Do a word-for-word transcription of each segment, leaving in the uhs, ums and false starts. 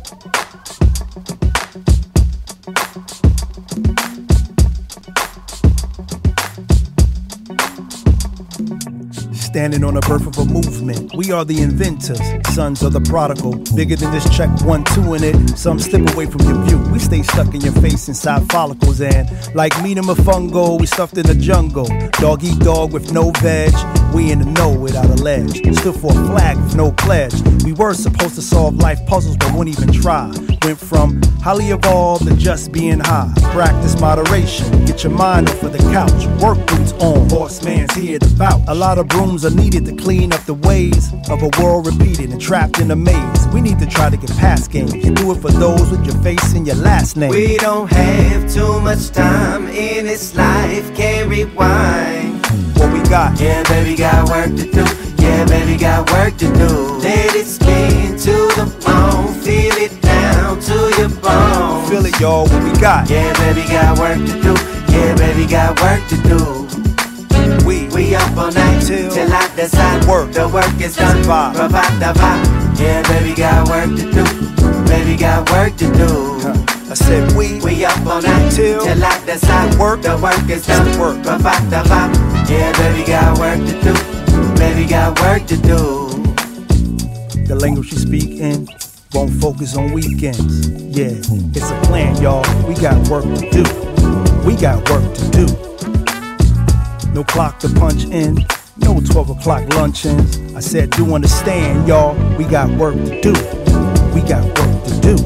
Standing on the birth of a movement, we are the inventors, sons of the prodigal. Bigger than this check, one, two in it. Some slip away from your view. We stay stuck in your face inside follicles, and like medium of fungo, we stuffed in the jungle. Dog eat dog with no veg. We in the know without a ledge. Stood for a flag with no pledge. We were supposed to solve life puzzles, but wouldn't even try. Went from highly evolved to just being high. Practice moderation. Get your mind off of the couch. Work boots on. Horseman's here to vouch. A lot of brooms are needed to clean up the ways of a world repeated and trapped in a maze. We need to try to get past games. Do it for those with your face and your last name. We don't have too much time in this life. Can't rewind. What we got? Yeah, baby, got work to do. Yeah, baby, got work to do. Let it spin to the bone. Feel it down to your bones. Feel it, y'all. What we got? Yeah, baby, got work to do. Yeah, baby, got work to do. We, we up all night till, till I decide work. The work is done. Vibe. Provide the vibe. Yeah, baby, got work to do. Baby, got work to do. Huh. I said we, we up all night till, till I decide work. The work is done. Work. Provide the vibe. Yeah, baby, got work to do. Baby, got work to do. The language you speak in won't focus on weekends. Yeah, it's a plan, y'all. We got work to do. We got work to do. No clock to punch in, no twelve o'clock luncheons. I said, do understand, y'all. We got work to do. We got work to do.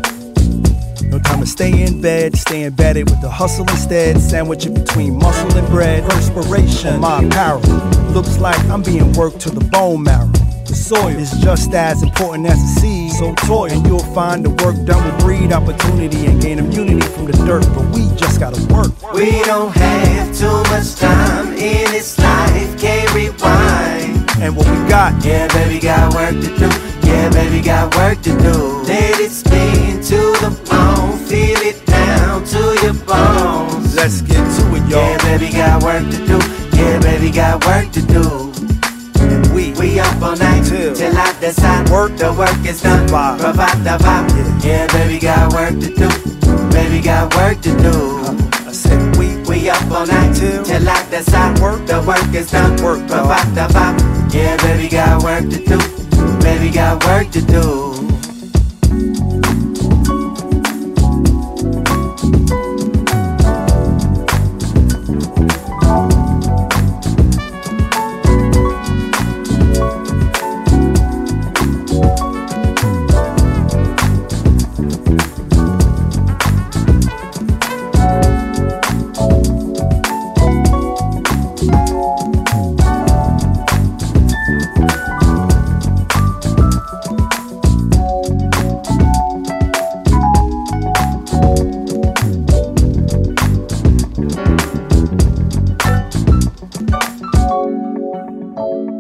No time to stay in bed, stay embedded with the hustle instead. Sandwich it between muscle and bread. Perspiration on my apparel. Looks like I'm being worked to the bone marrow. The soil is just as important as the seed. So toil, and you'll find the work done will breed opportunity and gain immunity from the dirt. But we just gotta work. We don't have too much time in this life. Can't rewind. And what we got? Yeah, baby, got work to do. Yeah, baby, got work to do. Let it spin to the bone. Feel it down to your bones. Let's get to it, y'all. Yeah, baby, got work to do. Yeah, baby, got work to do. And we, we up all night till, till I decide work. The work is done. Vibe. Provide the vibe. Yeah. yeah, baby, got work to do. Baby, got work to do. Uh, I said we, we up all night till, till I decide work. The work is done. Work. Provide the vibe. Yeah, baby, got work to do. Baby, got work to do. Thank you.